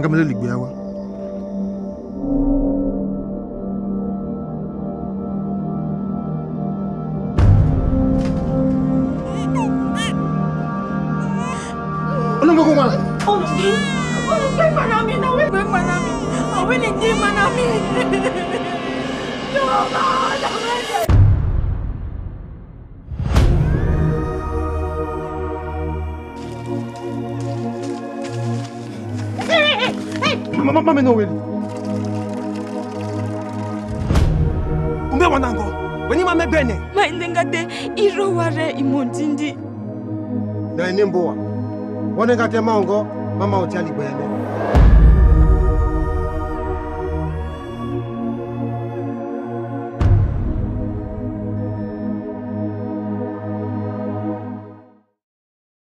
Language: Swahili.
nangamele ligbeawa. Olungo mana? Olungo manami na we manami. Awini di manami. Yo ma. Mama no weli. Umbe wanango. Weni mama bene. Ma indengate iro ware imondindi. Na nemboa. Wone ngate maongo mama otali bene.